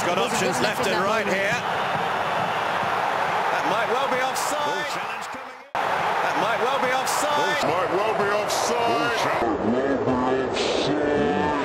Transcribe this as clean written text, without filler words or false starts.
got options left and right here. That might well be offside. That might well be offside.